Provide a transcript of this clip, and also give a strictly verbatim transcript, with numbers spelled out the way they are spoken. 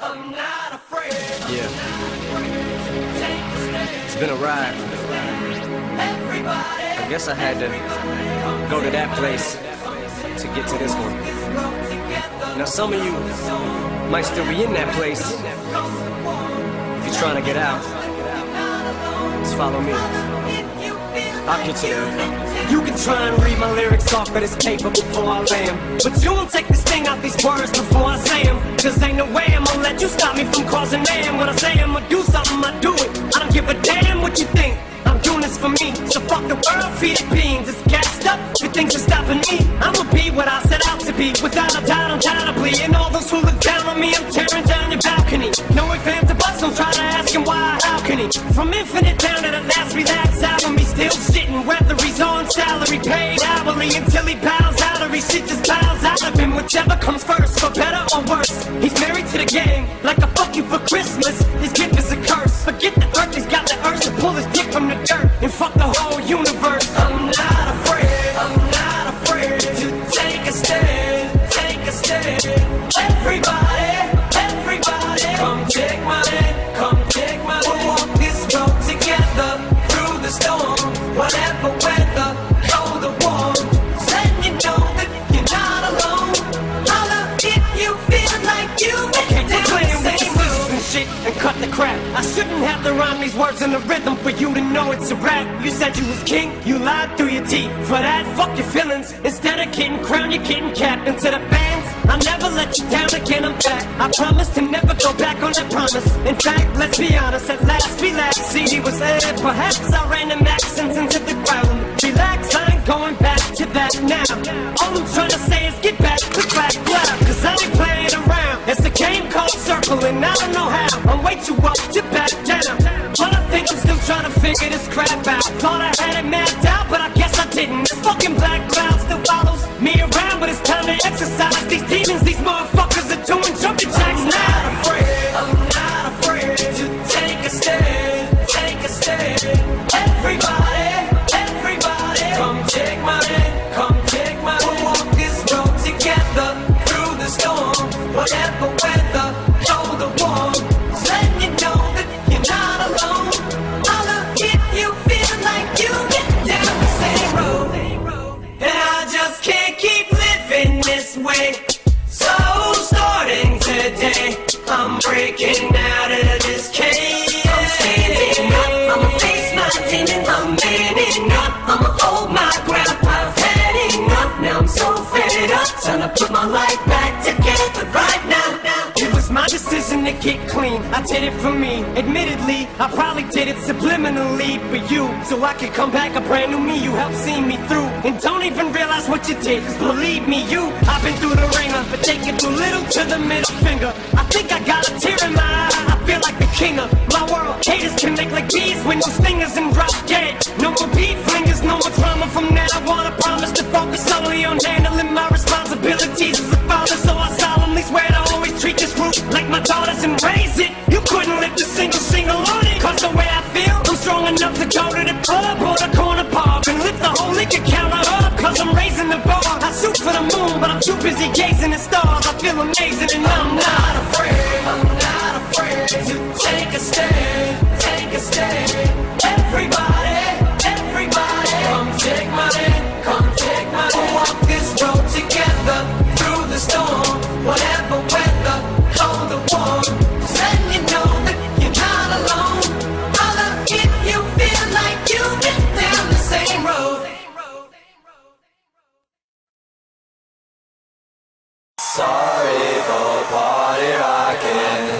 I'm not afraid. Yeah. It's been a ride. I guess I had to go to that place to get to this one. Now some of you might still be in that place. If you're trying to get out, just follow me. I'll get you there. You can try and read my lyrics off of this paper before I lay 'em, but you won't take this thing out these words before I say 'em. Cause ain't no way I'm gonna let you stop me from causing mayhem. When I say I'm gonna do something, I do it. I don't give a damn what you think. I'm doing this for me, so fuck the world, feed it beans. It's gassed up, you things are stopping me. I'ma be what I set out to be, without a doubt, undoubtedly. And all those who look down on me, I'm tearing down your balcony. No ifs, ands, or buts, don't try to ask him why, how can he? From infinite down to the last relax album, he's still shitting, whether he's on salary, paid hourly, until he bows out or he shit just bows out of him. Whichever comes first, for better or worse. He's married to the game, like a fuck you for Christmas. His gift is a curse. Forget the earth, he's got the earth to pull his dick from the dirt and fuck the whole universe. I'm not afraid, I'm not afraid to take a stand, take a stand. Everybody, everybody, come take my hand, come take my hand. We'll walk this road together through the storm, whatever weather, cold or warm. Letting you know that you're not alone. Holla if you feel like you ain't down the same road. And shit and cut the crap. I shouldn't have to rhyme these words in the rhythm for you to know it's a rap. You said you was king, you lied through your teeth. For that, fuck your feelings. Instead of getting crowned, you're getting capped. And to the fans, I'll never let you down again, I'm back. I promise to never go back on that promise. In fact, let's be honest, at last we laughed. C D was aired, perhaps I ran them accents into the ground. Relax, I ain't going back to that now. All I'm trying to say is get back to black cloud. Cause I ain't playing around. It's a game called circling, I don't know how. I'm way too up to back down. But I think I'm still trying to figure this crap out. Thought I had it mapped out, but I guess I didn't. This fucking black cloud still follows me around, but it's time to exercise these demons. These motherfuckers are doing jumping jacks now. I'm not afraid, I'm not afraid to take a stand, take a stand. Everybody, everybody, come take my hand, come take my hand. We'll walk this road together through the storm, whatever weather, cold or warm. Letting you know that you're not alone. Holla if you feel like you get down the same road. And I just can't keep living this way. So starting today, I'm breaking out of this cage. I'm standing up, I'ma face my demons. I'm manning up, I'ma hold my ground. I've had enough, now I'm so fed up. Time to put my life back together right now. It was my decision to get clean, I did it for me. Admittedly, I probably did it subliminally for you, so I could come back a brand new me. You helped see me through, and don't even realize what you did. Cause believe me, you, I've been through the ringer, but take it too little to the middle finger. I think I got a tear in my eye, I feel like the king of my world. Haters can make like bees with no stingers and drop dead. No more beef flingers, no more drama from now on. I promise to focus solely on handling my responsibilities as a father. So I solemnly swear to always treat this group like my daughters and raise it. You couldn't lift a single single on it. Cause the way I feel, I'm strong enough to go to the club or the corner bar and lift the whole liquor counter up. Cause I'm raising the bar. I shoot for the moon, but I'm too busy gazing at stars. I feel amazing and I'm not afraid. I'm not afraid to take a stand, take a stand. Everybody, everybody, come take my hand, come take my hand. We'll walk this road together through the storm, whatever weather, cold or warm. Just letting you know that you're not alone. Holla if you feel like you've been down the same road. Sorry for party rocking.